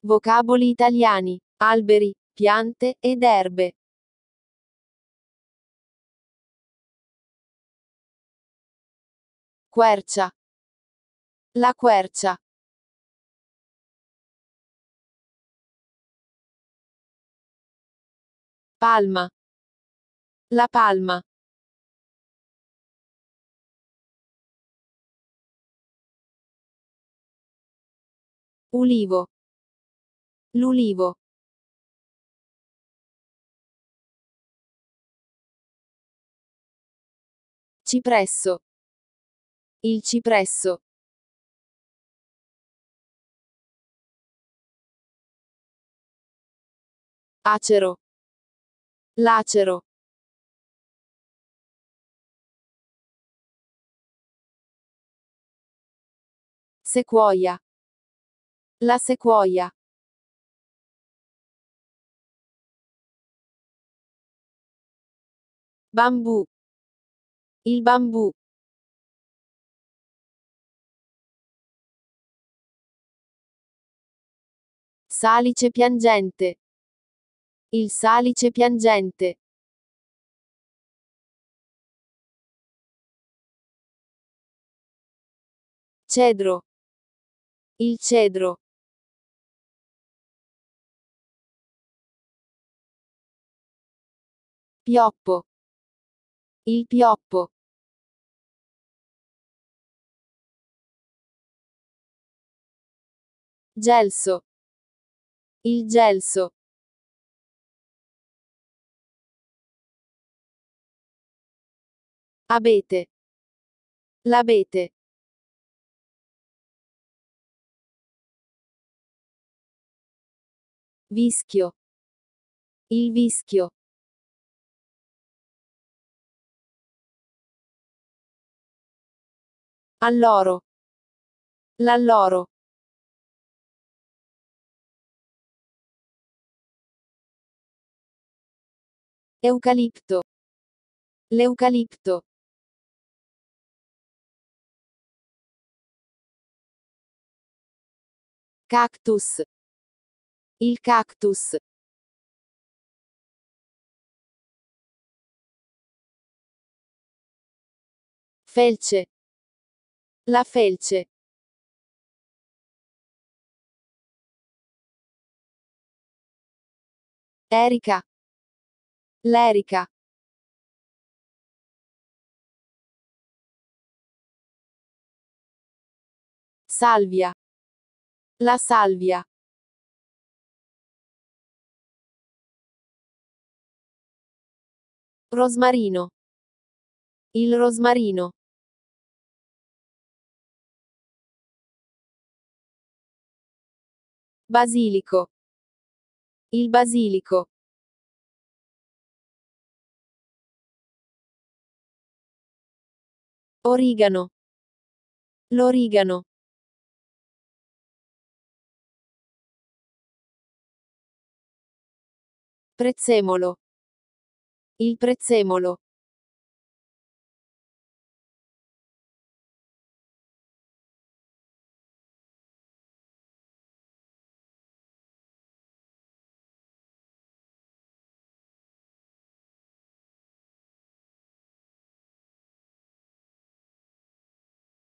Vocaboli italiani. Alberi, piante ed erbe. Quercia. La quercia. Palma. La palma. Ulivo. L'ulivo. Cipresso. Il cipresso. Acero. L'acero. Sequoia. La sequoia. Bambù. Il bambù. Salice piangente. Il salice piangente. Cedro. Il cedro. Pioppo. Il pioppo. Gelso. Il gelso. Abete. L'abete. Vischio. Il vischio. Alloro. L'alloro. Eucalipto. L'eucalipto. Cactus. Il cactus. Felce. La felce. Erica. L'erica. Salvia. La salvia. Rosmarino. Il rosmarino. Basilico. Il basilico. Origano. L'origano. Prezzemolo. Il prezzemolo.